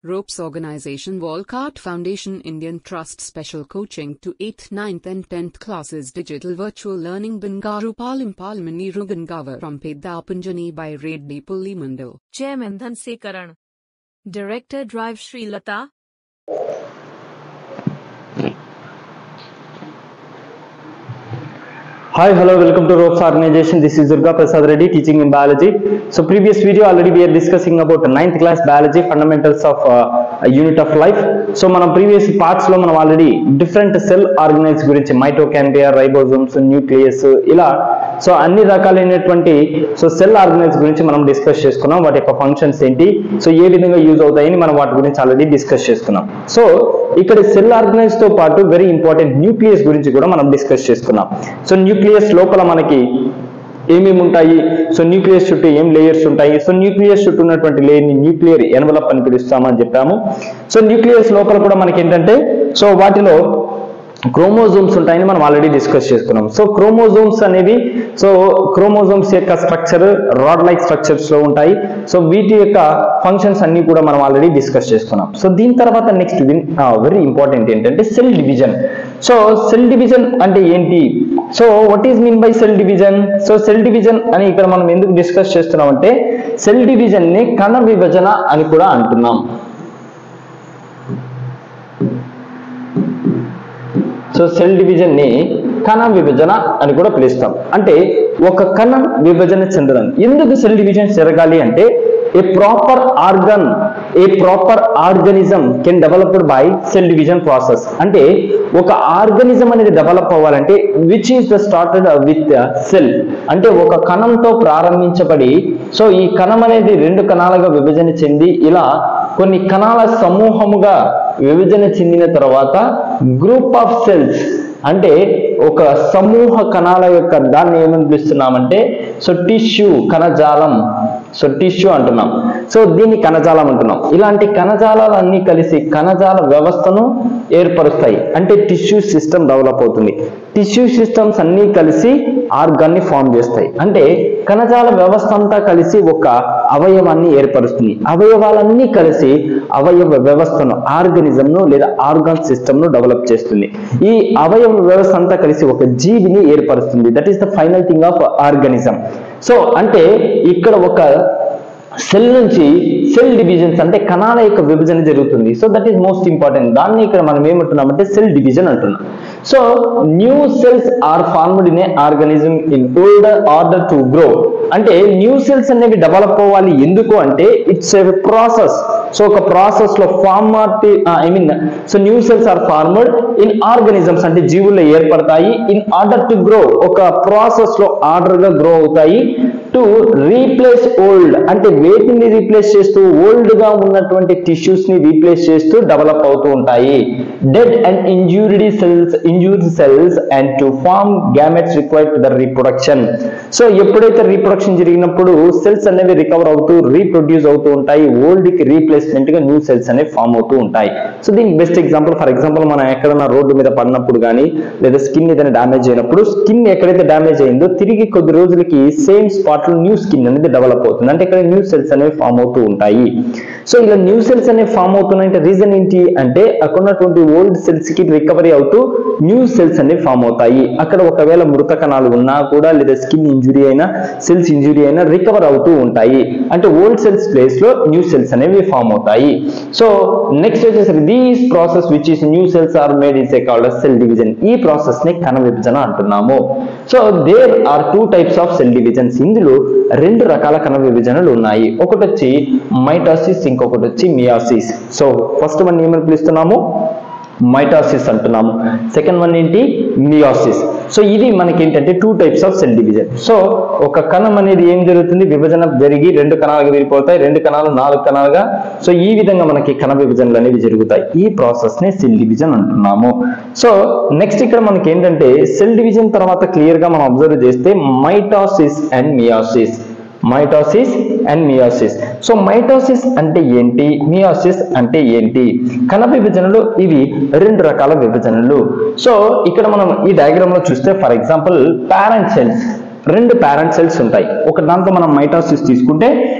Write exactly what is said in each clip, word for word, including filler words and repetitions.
Ropes Organization Walcott Foundation Indian Trust Special Coaching to eighth, ninth and tenth Classes Digital Virtual Learning Bangaru Palim Palmani Rugangavar from Pedapunjani by Reddy Pullimandal. Chairman Dhanse Karan. Director Drive Sri Lata. Hi, hello, welcome to Ropes Organization. This is Durga Prasad Reddy teaching in biology. So previous video already we are discussing about ninth class biology fundamentals of uh, a unit of life. So మన previous parts లో మనం already different cell organelles గురించి mitochondria, ribosomes, nucleus ఇలా so అన్ని రకాలైనటువంటి so cell organelles గురించి మనం discuss చేసుకున్నాం. వాటి యొక్క ఫంక్షన్స్ ఏంటి, సో ఏ విధంగా యూజ్ అవుతాయని మనం వాటి గురించి ఆల్రెడీ డిస్కస్ చేసుకున్నాం. సో ఇక్కడ సెల్ ఆర్గనైల్స్ తో పాటు వెరీ ఇంపార్టెంట్ న్యూక్లియస్ గురించి కూడా మనం డిస్కస్ చేసుకున్నాం. సో న్యూక్లియస్ లోపల మనకి ఏమేమి ఉంటాయి, సో న్యూక్లియస్ చుట్టూ ఏం లేయర్స్ ఉంటాయి, సో న్యూక్లియస్ చుట్టూ ఉన్నటువంటి లేయర్ ని న్యూక్లియర్ ఎన్వలప్ అని పిలుస్తామని చెప్పాము. సో న్యూక్లియస్ లోపల కూడా మనకి ఏంటంటే సో వాటిలో క్రోమోజోమ్స్ ఉంటాయని మనం ఆల్రెడీ డిస్కస్ చేసుకున్నాం. సో క్రోమోజోమ్స్ అనేవి సో క్రోమోజోమ్స్ యొక్క స్ట్రక్చర్ రాడ్ లైక్ స్ట్రక్చర్స్ లో ఉంటాయి. సో వీటి యొక్క ఫంక్షన్స్ అన్ని కూడా మనం ఆల్రెడీ డిస్కస్ చేసుకున్నాం. సో దీని తర్వాత నెక్స్ట్ వెరీ ఇంపార్టెంట్ ఏంటంటే cell division. So cell division అంటే ఏంటి, so what is mean by cell division. So cell division అని ఇక్కడ మనం ఎందుకు డిస్కస్ చేస్తున్నాం అంటే సెల్ డివిజన్ ని కణ విభజన అని కూడా అంటున్నాం. సో సెల్ డివిజన్ ని కణ విభజన అని కూడా పిలుస్తాం. అంటే ఒక కణం విభజన చెందడం. ఎందుకు సెల్ డివిజన్ జరగాలి అంటే a proper organ a proper organism can developed by cell division process. అంటే ఒక ఆర్గనిజం అనేది డెవలప్ అవ్వాలంటే which is the started with cell, అంటే ఒక కణంతో ప్రారంభించబడి సో ఈ కణం అనేది రెండు కణాలుగా విభజన చెంది ఇలా కొన్ని కణాల సమూహముగా విభజన చెందిన తర్వాత గ్రూప్ ఆఫ్ సెల్స్ అంటే ఒక సమూహ కణాల యొక్క దాన్ని ఏమని పిలుస్తున్నామంటే సో టిష్యూ కణజాలం, సో టిష్యూ అంటున్నాం. సో దీన్ని కణజాలం అంటున్నాం. ఇలాంటి కణజాలాలన్నీ కలిసి కణజాల వ్యవస్థను ఏర్పరుస్తాయి. అంటే టిష్యూ సిస్టమ్ డెవలప్ అవుతుంది. టిష్యూ సిస్టమ్స్ అన్ని కలిసి ఆర్గాన్ ని ఫామ్ చేస్తాయి. అంటే కణజాల వ్యవస్థ అంతా కలిసి ఒక అవయవాన్ని ఏర్పరుస్తుంది. అవయవాలన్నీ కలిసి అవయవ వ్యవస్థను ఆర్గనిజం ను లేదా ఆర్గాన్ సిస్టమ్ ను డెవలప్ చేస్తుంది. ఈ అవయవ వ్యవస్థ అంతా కలిసి ఒక జీవిని ఏర్పరుస్తుంది. That is the final thing of organism. So అంటే ఇక్కడ ఒక సెల్ నుంచి సెల్ డివిజన్స్ అంటే కణాల యొక్క విభజన జరుగుతుంది. So that is most important. దాన్ని ఇక్కడ మనం ఏమంటున్నామంటే సెల్ డివిజన్ అంటున్నాం. So new cells are formed in a organism in older order to grow. అంటే న్యూ సెల్స్ అనేవి డెవలప్ అవ్వాలి. ఎందుకు అంటే ఇట్స్ ఏ ప్రాసెస్. సో ఒక ప్రాసెస్ లో form I mean so new cells are formed in organisms అంటే జీవుల్లో ఏర్పడతాయి. ఇన్ ఆర్డర్ టు గ్రో ఒక ప్రాసెస్ లో ఆర్డర్ గా గ్రో అవుతాయి. టు రీప్లేస్ ఓల్డ్ అంటే వేటిని రీప్లేస్ చేస్తూ ఓల్డ్ గా ఉన్నటువంటి టిష్యూస్ ని రీప్లేస్ చేస్తూ డెవలప్ అవుతూ ఉంటాయి. Dead and injured cells injured cells and to form gametes required to the reproduction. So ఎప్పుడైతే రీప్రొడక్షన్ జరిగినప్పుడు సెల్స్ అనేవి రికవర్ అవుతూ రీప్రొడ్యూస్ అవుతూ ఉంటాయి. ఓల్డ్ కి రీప్లేస్మెంట్ గా న్యూ సెల్స్ అనేవి ఫామ్ అవుతూ ఉంటాయి. సో దీనికి బెస్ట్ ఎగ్జాంపుల్ ఫర్ ఎగ్జాంపుల్ మనం ఎక్కడన్నా రోడ్డు మీద పడినప్పుడు కానీ లేదా స్కిన్ ఏదైనా డ్యామేజ్ అయినప్పుడు స్కిన్ ఎక్కడైతే డ్యామేజ్ అయిందో తిరిగి కొద్ది రోజులకి సేమ్ స్పాట్ న్యూ స్కిన్ అనేది డెవలప్ అవుతుంది. అంటే ఇక్కడ న్యూ సెల్స్ అనేవి ఫామ్ అవుతూ ఉంటాయి. సో ఇలా న్యూ సెల్స్ అనేవి ఫామ్ అవుతున్నాయంటే రీజన్ ఏంటి అంటే అక్కడ ఉన్నటువంటి ఓల్డ్ సెల్స్ కి రికవరీ అవుతూ న్యూ సెల్స్ అనేవి ఫామ్ అవుతాయి. అక్కడ ఒకవేళ మృత కణాలు ఉన్నా కూడా లేదా స్కిన్ ఇంజురీ అయినా సెల్స్ ఇంజురీ అయినా రికవర్ అవుతూ ఉంటాయి. అంటే ఓల్డ్ సెల్స్ ప్లేస్ లో న్యూ సెల్స్ అనేవి ఫామ్ అవుతాయి. సో నెక్స్ట్ వచ్చేసరికి these process which is new cells are made is a called cell division. ఈ ప్రాసెస్ ని కణ విభజన అంటున్నాము. So there are two types of cell divisions. ఇందులో రెండు రకాల కణ విభజనలు ఉన్నాయి. ఒకటి వచ్చి మైటాసిస్, ఇంకొకటి వచ్చి మియాసిస్. సో ఫస్ట్ వన్ ఏమని పిలుస్తున్నాము మైటాసిస్ అంటున్నాము. సెకండ్ వన్ ఏంటి మియాసిస్. సో ఇది మనకి ఏంటంటే two types of cell division. So ఒక కణం అనేది ఏం జరుగుతుంది విభజన జరిగి రెండు కణాలుగా విడిపోతాయి. రెండు కణాలు నాలుగు కణాలుగా సో ఈ విధంగా మనకి కణ విభజనలు అనేవి జరుగుతాయి. ఈ ప్రాసెస్ ని సెల్ డివిజన్ అంటున్నాము. సో నెక్స్ట్ ఇక్కడ మనకి ఏంటంటే సెల్ డివిజన్ తర్వాత క్లియర్ గా మనం అబ్జర్వ్ చేస్తే mitosis and meiosis. Mitosis and meiosis. So mitosis అంటే ఏంటి, మియోసిస్ అంటే ఏంటి? కణ విభజనలు ఇవి రెండు రకాల విభజనలు. సో ఇక్కడ మనం ఈ డయాగ్రామ్ లో చూస్తే ఫర్ ఎగ్జాంపుల్ పేరెంట్ సెల్స్, రెండు పేరెంట్ సెల్స్ ఉంటాయి. ఒక దాంతో మనం మైటోసిస్ తీసుకుంటే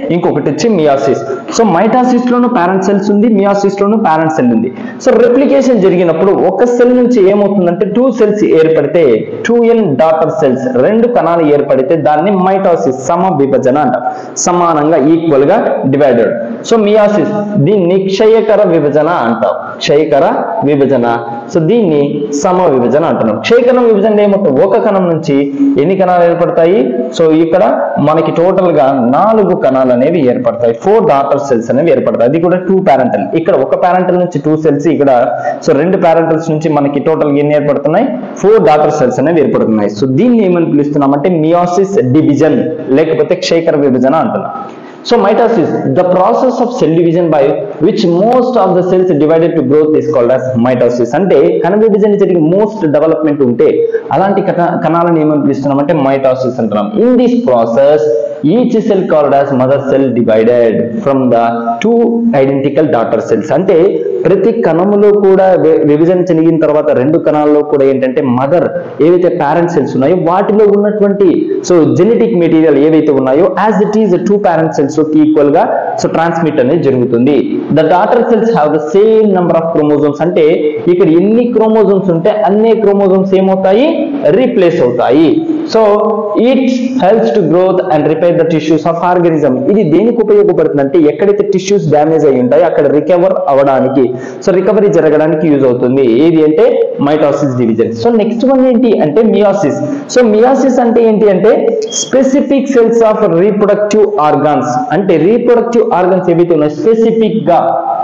ఇంకొకటి వచ్చి మియాసిస్. సో మైటాసిస్ లోను పేరెంట్ సెల్స్ ఉంది, మియాసిస్ లోను పేరెంట్ సెల్ ఉంది. సో రెప్లికేషన్ జరిగినప్పుడు ఒక సెల్ నుంచి ఏమవుతుందంటే టూ సెల్స్ ఏర్పడితే, టూ ఎన్ డాటర్ సెల్స్ రెండు కణాలు ఏర్పడితే దాన్ని మైటాసిస్ సమ విభజన అంటాం. సమానంగా ఈక్వల్ గా డివైడెడ్. సో మియాసిస్ దీన్ని క్షయకర విభజన అంటాం. క్షయకర విభజన. సో దీన్ని సమ విభజన అంటున్నాం. క్షయకర విభజన ఏమవుతుంది, ఒక కణం నుంచి ఎన్ని కణాలు ఏర్పడతాయి? సో ఇక్కడ మనకి టోటల్ గా నాలుగు కణాలు అనేవి ఏర్పడతాయి. ఫోర్ డాటర్ సెల్స్ అనేవి ఏర్పడతాయి. అది కూడా టూ ప్యారెంటల్. ఇక్కడ ఒక ప్యారెంటల్ నుంచి టూ సెల్స్, ఇక్కడ సో రెండు ప్యారెంటల్స్ నుంచి మనకి టోటల్ గా ఎన్ని ఏర్పడుతున్నాయి? ఫోర్ డాటర్ సెల్స్ అనేవి ఏర్పడుతున్నాయి. సో దీన్ని ఏమని పిలుస్తున్నామంటే మియాసిస్ డివిజన్ లేకపోతే క్షయకర విభజన అంటున్నాం. So mitosis, the process of cell division by which most of the cells divided to growth is called as mitosis. అంటే కణ విభజన జరిగే మోస్ట్ డెవలప్మెంట్ ఉంటే అలాంటి కణాలను ఏమని పిలుస్తున్నామంటే మైటోసిస్ అంటున్నాం. In this process, each cell called as mother cell divided from the two identical daughter cells. అంటే ప్రతి కణములో కూడా విభజన చెందిన తర్వాత రెండు కణాల్లో కూడా ఏంటంటే మదర్ ఏవైతే పేరెంట్ సెల్స్ ఉన్నాయో వాటిలో ఉన్నటువంటి సో జెనెటిక్ మెటీరియల్ ఏవైతే ఉన్నాయో as it is two parent cells equal గా సో ట్రాన్స్మిట్ అనేది జరుగుతుంది. The daughter cells have the same number of chromosomes. అంటే ఇక్కడ ఎన్ని క్రోమోజోమ్స్ ఉంటే అన్ని క్రోమోజోమ్స్ ఏమవుతాయి? రీప్లేస్ అవుతాయి. So it helps to growth and repair the tissues of organism. ఇది దేనికి ఉపయోగపడుతుంది అంటే ఎక్కడైతే టిష్యూస్ డ్యామేజ్ అయి ఉంటాయో అక్కడ రికవర్ అవ్వడానికి, సో రికవరీ జరగడానికి యూజ్ అవుతుంది. ఏది అంటే mitosis division. So next one ఏంటి అంటే మియాసిస్. సో మియాసిస్ అంటే ఏంటి అంటే specific cells of reproductive organs. అంటే రీప్రొడక్టివ్ ఆర్గాన్స్ ఏవైతే ఉన్నాయో స్పెసిఫిక్ గా,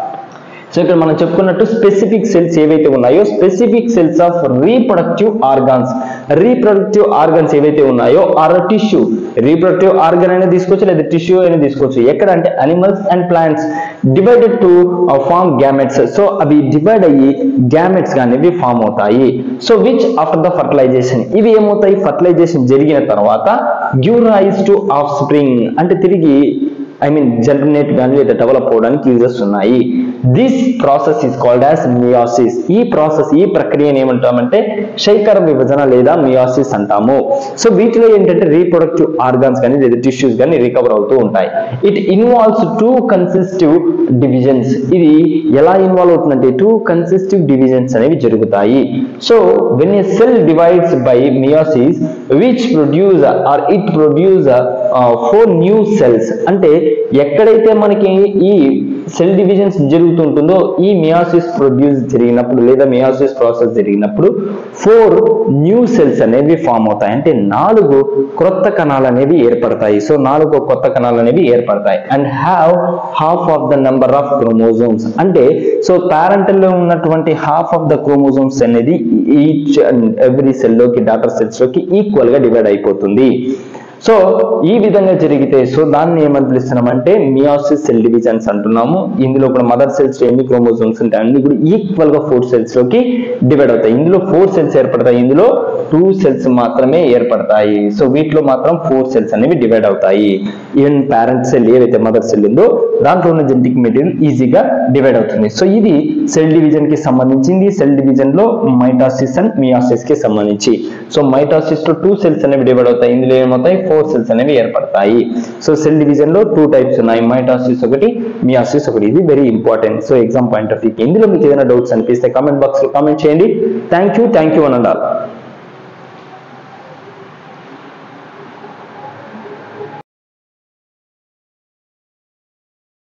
సో ఇక్కడ మనం చెప్పుకున్నట్టు స్పెసిఫిక్ సెల్స్ ఏవైతే ఉన్నాయో specific cells of reproductive organs. Reproductive organs ఏవైతే ఉన్నాయో ఆర్ టిష్యూ, రీప్రొడక్టివ్ ఆర్గన్ అయినా తీసుకోవచ్చు లేదా టిష్యూ అయినా తీసుకోవచ్చు. ఎక్కడ అంటే animals and plants divided to form gametes. So అవి డివైడ్ అయ్యి గ్యామెట్స్ అనేవి ఫామ్ అవుతాయి. So which after the fertilisation, ఇవి ఏమవుతాయి? ఫర్టిలైజేషన్ జరిగిన తర్వాత give rise to offspring, అంటే తిరిగి ఐ మీన్ జనరేట్ కానీ లేదా డెవలప్ అవడానికి యూజెస్ ఉన్నాయి. This process is called as meiosis. ఈ ప్రాసెస్ ఈ ప్రక్రియను ఏమంటామంటే క్షయకర విభజన లేదా మియాసిస్ అంటాము. సో వీటిలో ఏంటంటే రీప్రొడక్టివ్ ఆర్గాన్స్ కానీ లేదా టిష్యూస్ కానీ రికవర్ అవుతూ ఉంటాయి. It involves two consecutive divisions. ఇది ఎలా ఇన్వాల్వ్ అవుతుందంటే టూ కన్సిస్టివ్ డివిజన్స్ అనేవి జరుగుతాయి. So when a cell divides by meiosis which produce or it produce four new cells. అంటే ఎక్కడైతే మనకి ఈ సెల్ డివిజన్స్ జరుగుతుంటుందో ఈ మియాసిస్ ప్రొడ్యూస్ జరిగినప్పుడు లేదా మియాసిస్ ప్రాసెస్ జరిగినప్పుడు ఫోర్ న్యూ సెల్స్ అనేవి ఫామ్ అవుతాయి. అంటే నాలుగు క్రొత్త కణాలు అనేవి ఏర్పడతాయి. సో నాలుగు కొత్త కణాలు అనేవి ఏర్పడతాయి. And have half of the number of chromosomes. అంటే సో పేరెంటల్ లో ఉన్నటువంటి హాఫ్ ఆఫ్ ద క్రోమోజోమ్స్ అనేది ఈచ్ అండ్ ఎవ్రీ సెల్ లోకి డాటర్ సెల్స్ లోకి ఈక్వల్ గా డివైడ్ అయిపోతుంది. సో ఈ విధంగా జరిగితే సో దాన్ని ఏమని పిలుస్తున్నామంటే మియాసిస్ సెల్ డివిజన్స్ అంటున్నాము. ఇందులో కూడా మదర్ సెల్స్ ఎన్ని క్రోమోజోమ్స్ ఉంటాయి అన్ని కూడా ఈక్వల్ గా ఫోర్ సెల్స్ లోకి డివైడ్ అవుతాయి. ఇందులో ఫోర్ సెల్స్ ఏర్పడతాయి, ఇందులో టూ సెల్స్ మాత్రమే ఏర్పడతాయి. సో వీటిలో మాత్రం ఫోర్ సెల్స్ అనేవి డివైడ్ అవుతాయి. ఈవెన్ పేరెంట్ సెల్ ఏదైతే మదర్ సెల్ ఉందో దాంట్లో ఉన్న జెనెటిక్ మెటీరియల్ ఈజీగా డివైడ్ అవుతుంది. సో ఇది సెల్ డివిజన్ కి సంబంధించింది. సెల్ డివిజన్ లో మైటాసిస్ అండ్ మియాసిస్ కి సంబంధించి. సో మైటాసిస్ లో టూ సెల్స్ అనేవి డివైడ్ అవుతాయి, ఇందులో ఏమవుతాయి ఫోర్ సెల్స్ అనేవి ఏర్పడతాయి. సో సెల్ డివిజన్ లో టూ టైప్స్ ఉన్నాయి, మైటాసిస్ ఒకటి, మియాసిస్ ఒకటి. ఇది very important. So exam point of view ఇందులో మీకు ఏదైనా డౌట్స్ అనిపిస్తే కామెంట్ బాక్స్ లో కామెంట్ చేయండి. Thank you thank you one and all.